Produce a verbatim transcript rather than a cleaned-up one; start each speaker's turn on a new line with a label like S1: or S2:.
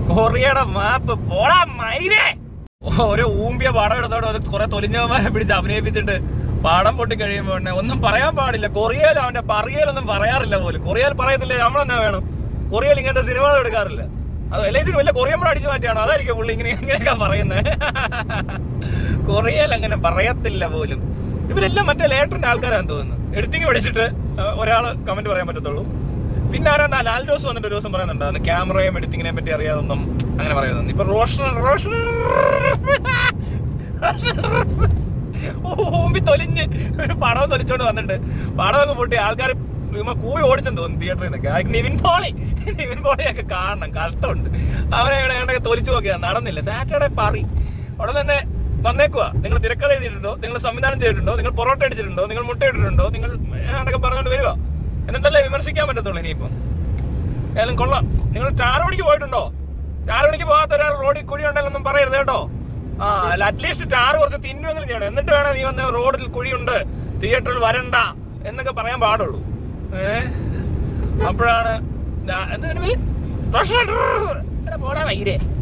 S1: കൊറിയയുടെ മാപ്പ് പോടാ മൈരേ. ഓരോ ഊമ്പിയ പടം എടുത്തോണ്ട് അത് കുറെ തൊലിഞ്ഞവന്മാരെ പിടിച്ച് അഭിനയിപ്പിച്ചിട്ട് പടം പൊട്ടി കഴിയുമ്പോ ഒന്നും പറയാൻ പാടില്ല. കൊറിയയിൽ അവന്റെ പറയലൊന്നും പറയാറില്ല പോലും. കൊറിയയിൽ പറയത്തില്ലേ നമ്മളെന്നാ വേണം. കൊറിയയിൽ ഇങ്ങനത്തെ സിനിമകൾ എടുക്കാറില്ല. അത് എല്ലാത്തിനും വല്ല കൊറിയൻ പടം അടിച്ചു മാറ്റിയാണോ? അതായിരിക്കും പുള്ളി ഇങ്ങനെ ഇങ്ങനെയൊക്കെ പറയുന്നത്. കൊറിയയിൽ അങ്ങനെ പറയത്തില്ല പോലും. ഇവരെല്ലാം മറ്റേ ലേറ്ററിന്റെ ആൾക്കാരാണെന്ന് തോന്നുന്നു. എഡിറ്റിംഗ് പഠിച്ചിട്ട് ഒരാള് കമന്റ് പറയാൻ പറ്റത്തുള്ളൂ. പിന്നെ ആരാണ്ടാ ലാൽ ജോസ് വന്നിട്ട് ഒരു ദിവസം പറയുന്നുണ്ട് ക്യാമറയും എഡിറ്റിങ്ങിനെ പറ്റി അറിയാതൊന്നും അങ്ങനെ പറയുന്നു. ഇപ്പൊ റോഷൻ റോഷൻ ഓമ്പി തൊലിഞ്ഞ് ഒരു പടം തൊലിച്ചോണ്ട് വന്നിട്ട് പടമൊക്കെ പൊട്ടി ആൾക്കാർ കൂവി ഓടിച്ചെന്ന് തോന്നുന്നു തിയേറ്ററിൽ നിന്നൊക്കെ. നിവിൻ പോളി നിവിൻ പോളിയൊക്കെ കാണണം, കഷ്ടമുണ്ട്. അവരെ എവിടെ തൊലിച്ചു നോക്കിയാ നടന്നില്ല. സാറ്റർഡേ പാറി അവിടെ തന്നെ വന്നേക്കുവാ. നിങ്ങൾ തിരക്കഥ എഴുതിയിട്ടുണ്ടോ, നിങ്ങൾ സംവിധാനം ചെയ്തിട്ടുണ്ടോ, നിങ്ങൾ പൊറോട്ട അടിച്ചിട്ടുണ്ടോ, നിങ്ങൾ മുട്ട ഇട്ടിട്ടുണ്ടോ, നിങ്ങൾ അതൊക്കെ പറഞ്ഞുകൊണ്ട് വരുവാ. എന്നിട്ടല്ലേ വിമർശിക്കാൻ പറ്റത്തുള്ളൂ ഇനിയിപ്പം. ഏതായാലും കൊള്ളാം. നിങ്ങൾ ടാറോണിക്ക് പോയിട്ടുണ്ടോ? ടാറോണിക്ക് പോകാത്ത ഒരാൾ റോഡിൽ കുഴി ഉണ്ടെന്നൊന്നും പറയരുത് കേട്ടോ. ആ അല്ല, അറ്റ്ലീസ്റ്റ് ടാറ് കുറച്ച് തിന്നുവെങ്കിലും ചെയ്യണം. എന്നിട്ട് വേണം നീ വന്ന റോഡിൽ കുഴിയുണ്ട് തിയേറ്ററിൽ വരണ്ട എന്നൊക്കെ പറയാൻ പാടുള്ളൂ. ഏഹ് അപ്പോഴാണ് എന്താ പോടാ വൈരേ.